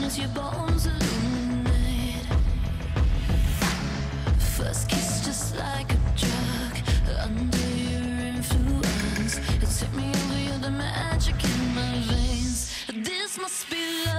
as your bones illuminate. First kiss just like a drug, under your influence. You took me over, you're the magic in my veins. This must be love.